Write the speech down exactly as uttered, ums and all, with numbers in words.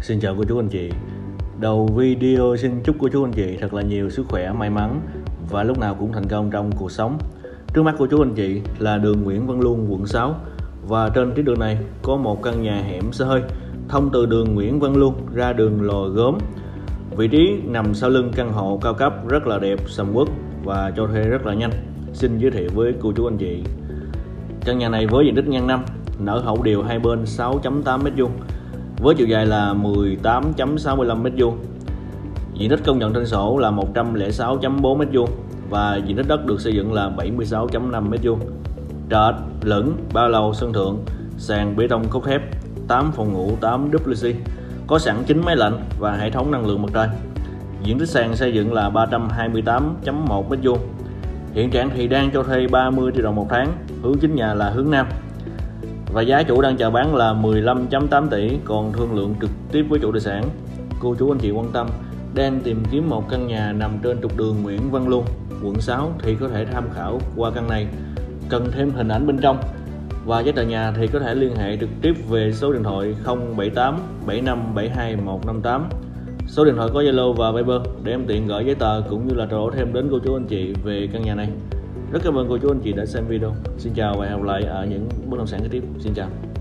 Xin chào cô chú anh chị. Đầu video xin chúc cô chú anh chị thật là nhiều sức khỏe, may mắn và lúc nào cũng thành công trong cuộc sống. Trước mắt cô chú anh chị là đường Nguyễn Văn Luôn, quận sáu, và trên tuyến đường này có một căn nhà hẻm xe hơi thông từ đường Nguyễn Văn Luôn ra đường Lò Gốm. Vị trí nằm sau lưng căn hộ cao cấp rất là đẹp, sầm uất và cho thuê rất là nhanh. Xin giới thiệu với cô chú anh chị. Căn nhà này với diện tích ngang năm, nở hậu đều hai bên sáu phẩy tám mét vuông, với chiều dài là mười tám phẩy sáu mươi lăm mét vuông. Diện tích công nhận trên sổ là một trăm lẻ sáu phẩy bốn mét vuông và diện tích đất được xây dựng là bảy mươi sáu phẩy năm mét vuông. Trệt, lửng, ba lầu sân thượng, sàn bê tông cốt thép, tám phòng ngủ, tám vê xê, có sẵn chín máy lạnh và hệ thống năng lượng mặt trời. Diện tích sàn xây dựng là ba trăm hai mươi tám phẩy một mét vuông. Hiện trạng thì đang cho thuê ba mươi triệu đồng một tháng, hướng chính nhà là hướng nam. Và giá chủ đang chào bán là mười lăm phẩy tám tỷ, còn thương lượng trực tiếp với chủ tài sản. Cô chú anh chị quan tâm đang tìm kiếm một căn nhà nằm trên trục đường Nguyễn Văn Luôn, quận sáu thì có thể tham khảo qua căn này. Cần thêm hình ảnh bên trong và giấy tờ nhà thì có thể liên hệ trực tiếp về số điện thoại không bảy tám bảy năm bảy hai một năm tám. Số điện thoại có Zalo và Viber để em tiện gửi giấy tờ cũng như là trao đổi thêm đến cô chú anh chị về căn nhà này. Rất cảm ơn cô chú anh chị đã xem video. Xin chào và hẹn gặp lại ở những bất động sản kế tiếp. Xin chào.